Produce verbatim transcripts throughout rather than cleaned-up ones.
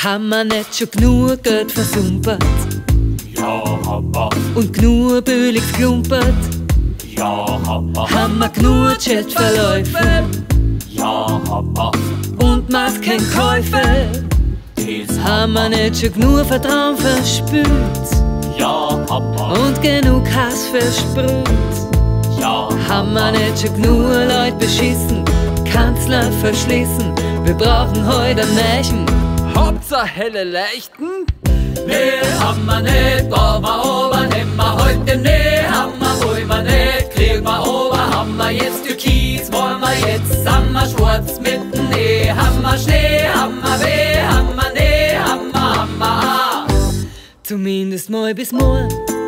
Haben wir nicht schon genug Geld versumpert? Ja, hab wir. Und genug billig geklumpert? Ja, hab wir. Haben wir genug Chatverläufe? Ja, hab wir. Und macht kein Käufe? Das Haben wir nicht schon genug Vertrauen verspürt? Ja, hab wir. Und genug Hass versprüht? Ja, Haben wir nicht schon genug Leute beschissen? Kanzler verschließen? Wir brauchen heute ein Märchen. Hauptsache helle Leichten. nee, haben wir nicht. Brauchen wir Ober, nehmen wir heute nicht. Haben wir, wollen wir nicht. Kriegen wir Ober, haben wir jetzt Türkis. Wollen wir jetzt, haben wir Schwarz mit dem Nee. Haben wir Schnee, haben wir Weh, haben wir Nee, haben wir, haben wir A. Zumindest mal bis morgen.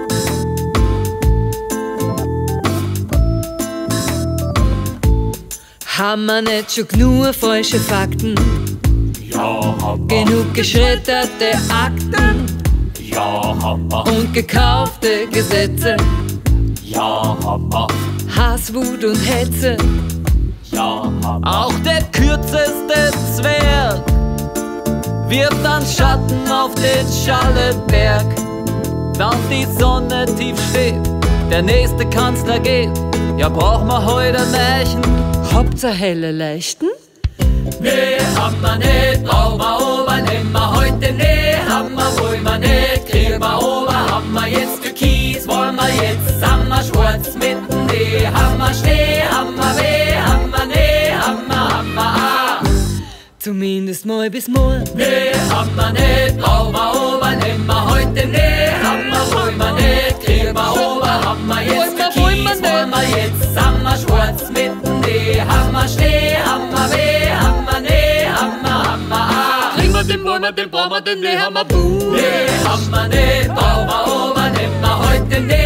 Haben wir nicht schon genug falsche Fakten? Ja, hab wir. Genug geschredderte Akten Ja, hab wir. und gekaufte Gesetze? Ja, hab wir. Hass, Wut und Hetze? Ja, hab wir. Auch der kürzeste Zwerg wirft dann Schatten auf den Schallenberg. Dann die Sonne tief steht, der nächste Kanzler geht. Ja, brauchen wir heute ein Märchen. Hauptsache helle Leichten? Nee, haben wir nicht. Brauchen wir Ober, nehmen wir heute Nee. Haben wir, wollen wir nicht. Kriegen wir Ober, haben wir jetzt Türkis. Wollen wir jetzt, haben wir Schwarz mit dem Nee. Haben wir Schnee, haben wir Weh, haben wir Nee, haben wir, haben wir A. Zumindest mal bis morgen. Nee, haben wir nicht. Brauchen wir Ober, nehmen wir heute Nee. Haben wir, wollen wir nicht. Kriegen wir Ober, haben wir jetzt Türkis. Wollen wir jetzt, haben wir Schwarz mit dem Nee. Haben wir Schnee, haben wir Weh, haben wir Nee, haben wir, haben wir A. Kriegen wir den, wollen wir den, brauchen wir den, nee, haben wir Buh. Nee, haben wir nicht, brauchen wir Ober, nehmen wir heute nicht.